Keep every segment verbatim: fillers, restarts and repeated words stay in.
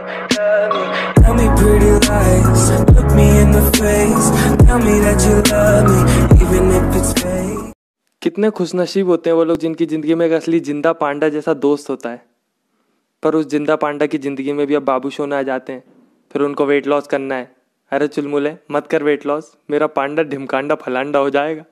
Tell me pretty lies, look me in the face, tell me that you love me, even if it's fake. कितने खुशनसीब होते हैं वो लोग जिनकी जिंदगी में एक असली जिंदा पांडा जैसा दोस्त होता है। पर उस जिंदा पांडा की जिंदगी में भी अब बाबू सोना आ जाते हैं, फिर उनको वेट लॉस करना है। अरे चुलमुले मत कर वेट लॉस, मेरा पांडा ढिमकांडा फलांडा हो जाएगा।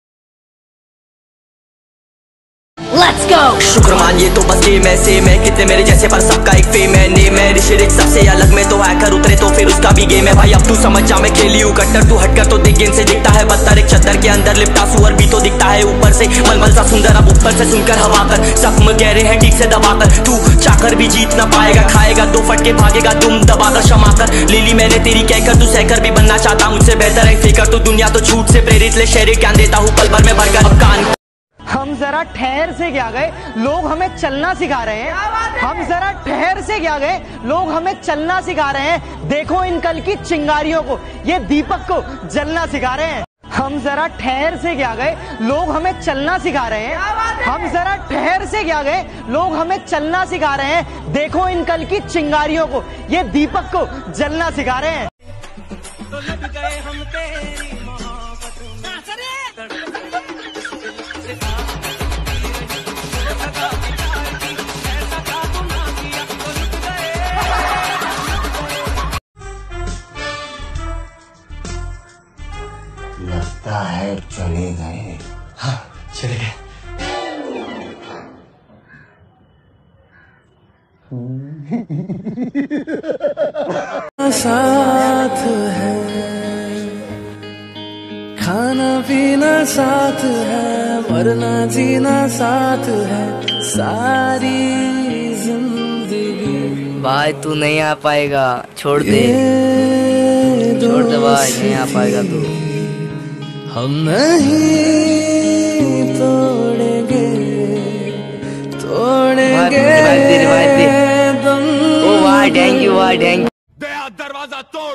Let's go! शुक्र मान ये तो बस गेम ऐसे मैं कितने मेरे जैसे पर सबका एक फेम है नेम है ऋषिरिक सबसे अलग में तो हैकर उतरे तो फिर उसका भी गेम है भाई अब तू समझ जा मैं खेली हूँ कट्टर तू हटकर तो देख गेम से दिखता है बदतर एक चद्दर के अंदर लिपटा सुअर भी तो दिखता है ऊपर से मलमल सा सुंदर अब ऊपर से सुनकर हवा कर जख्म गहरे हैं ठीक से दबाकर तू चाकर भी जीत ना पाएगा खाएगा दो फटके भागेगा दुम दबाकर क्षमा कर लीली मैंने तेरी कहकर तू सहकर भी बनना चाहता मुझसे बेहतर है फेकर तो दुनिया तो झूठ से प्रेरित ले शेरे ज्ञान देता हूँ पल भर में भरकर अब कान। हम जरा ठहर से क्या गए लोग हमें चलना सिखा रहे हैं। हम जरा ठहर से क्या गए लोग हमें चलना सिखा रहे हैं। देखो इन कल की चिंगारियों को ये दीपक को जलना सिखा रहे हैं। हम जरा ठहर से क्या गए लोग हमें चलना सिखा रहे हैं। हम जरा ठहर से क्या गए लोग हमें चलना सिखा रहे हैं। देखो इन कल की चिंगारियों को ये दीपक को जलना सिखा रहे हैं। लगता है चले गए। हाँ चले गए। साथ है खाना पीना साथ है मरना जीना साथ है सारी जिंदगी। भाई तू नहीं आ पाएगा छोड़ दे छोड़ दे भाई नहीं आ पाएगा तू। हम नहीं तोड़ेंगे तोड़ेंगे तुम। ओ वाह थैंक यू वाह थैंक यू। दरवाजा तोड़।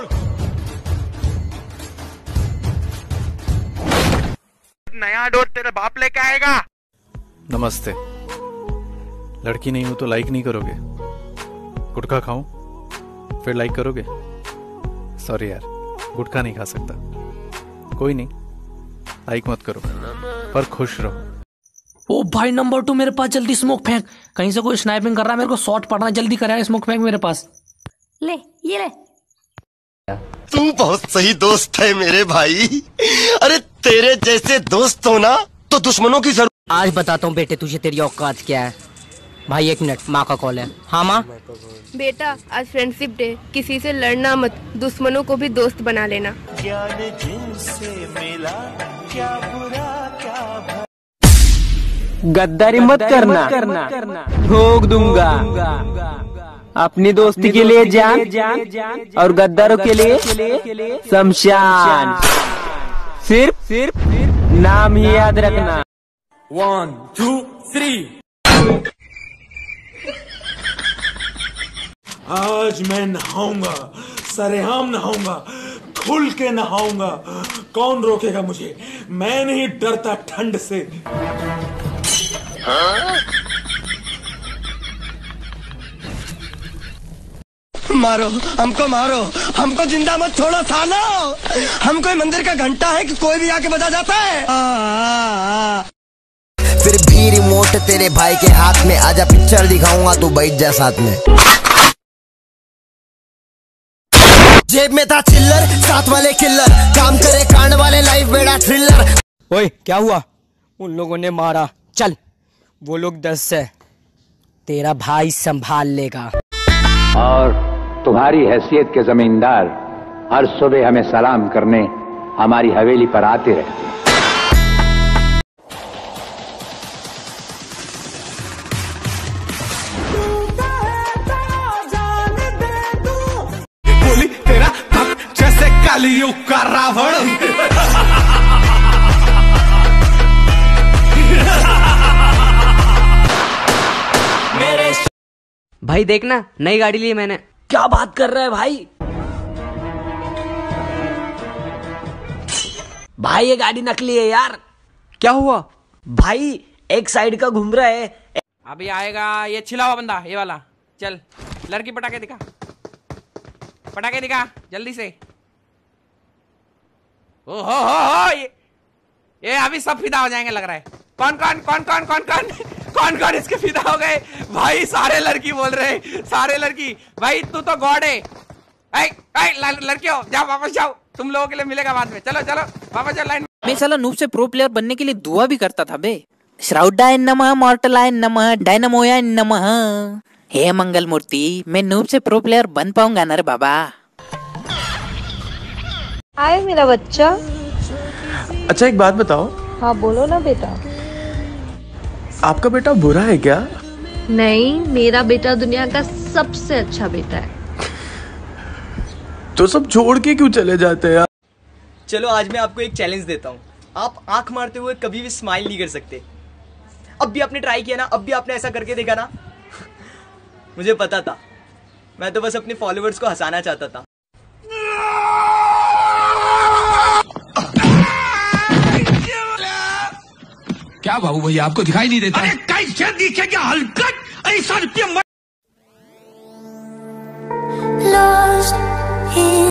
नया डोर तेरे बाप लेके आएगा। नमस्ते। लड़की नहीं हो तो लाइक नहीं करोगे? गुटखा खाऊं फिर लाइक करोगे? सॉरी यार गुटखा नहीं खा सकता। कोई नहीं लाइक मत करो पर खुश रहो। ओ भाई नंबर टू मेरे पास जल्दी स्मोक फेंक, कहीं से कोई स्नाइपिंग कर रहा है मेरे को शॉट पड़ना जल्दी कर यार स्मोक फेंक मेरे पास। ले ये ले। तू बहुत सही दोस्त है मेरे भाई। अरे तेरे जैसे दोस्त हो ना तो दुश्मनों की जरूरत। आज बताता हूँ बेटे तुझे तेरी औकात क्या है। भाई एक मिनट माँ का कॉल है। हाँ माँ। बेटा आज फ्रेंडशिप डे, किसी से लड़ना मत, दुश्मनों को भी दोस्त बना लेना। गद्दारी मत करना, ठोक दूंगा। अपनी दोस्ती के लिए जान और गद्दारों के लिए शमशान। सिर्फ सिर्फ नाम ही याद रखना। One two three. आज मैं नहाऊंगा, सरेआम नहाऊंगा, खुल के नहाऊंगा। कौन रोकेगा मुझे? मैं नहीं डरता ठंड से। हाँ? मारो हमको मारो, हमको जिंदा मत छोड़ो सालो। हम कोई मंदिर का घंटा है कि कोई भी आके बजा जाता है। आ, आ, आ। फिर भी रिमोट तेरे भाई के हाथ में, आजा पिक्चर दिखाऊंगा तू बैठ जा साथ में। जेब में था चिल्लर, साथ वाले किल्लर, काम करे कांड वाले लाइफ बेड़ा थ्रिलर। ओए क्या हुआ? उन लोगों ने मारा। चल वो लोग दस है, तेरा भाई संभाल लेगा। और तुम्हारी हैसियत के जमींदार हर सुबह हमें सलाम करने हमारी हवेली पर आते रहते हैं। बोली तेरा तक जैसे कलयुग का रावण। भाई देखना नई गाड़ी ली मैंने। क्या बात कर रहा है भाई? भाई ये गाड़ी नकली है यार। क्या हुआ? भाई एक साइड का घूम रहा है। अभी आएगा ये छिला हुआ बंदा, ये वाला। चल लड़की पटा के दिखा। पटाखे दिखा जल्दी से। ओ हो हो हो ये, ये अभी सब फिदा हो जाएंगे लग रहा है। कौन कौन कौन कौन कौन कौन कौन कौन इसके फिदा हो गए भाई? सारे लड़की बोल रहे, सारे लड़की। भाई तू तो गॉड है। ऐ ऐ लड़कियों जाओ वापस जाओ, तुम लोगों के लिए मिलेगा बाद में। चलो चलो वापस जाओ लाइन। मैं साला नूब से प्रो प्लेयर बनने के लिए दुआ भी करता था बे। श्राउडाय नमः, मॉर्टलाय नमः, डायनामोयाय नमः। हे मंगल मूर्ति, मैं नूब से प्रो प्लेयर बन पाऊंगा ना रे बाबा? आए मेरा बच्चा। अच्छा एक बात बताओ। हाँ बोलो ना बेटा। आपका बेटा बुरा है क्या? नहीं, मेरा बेटा दुनिया का सबसे अच्छा बेटा है। तो सब छोड़ के क्यों चले जाते हैं? चलो आज मैं आपको एक चैलेंज देता हूँ। आप आंख मारते हुए कभी भी स्माइल नहीं कर सकते। अब भी आपने ट्राई किया ना, अब भी आपने ऐसा करके देखा ना। मुझे पता था, मैं तो बस अपने फॉलोअर्स को हंसाना चाहता था। क्या बाबू भैया आपको दिखाई नहीं देता? अरे कैसे दिखेगा हलकट ऐसा रुपया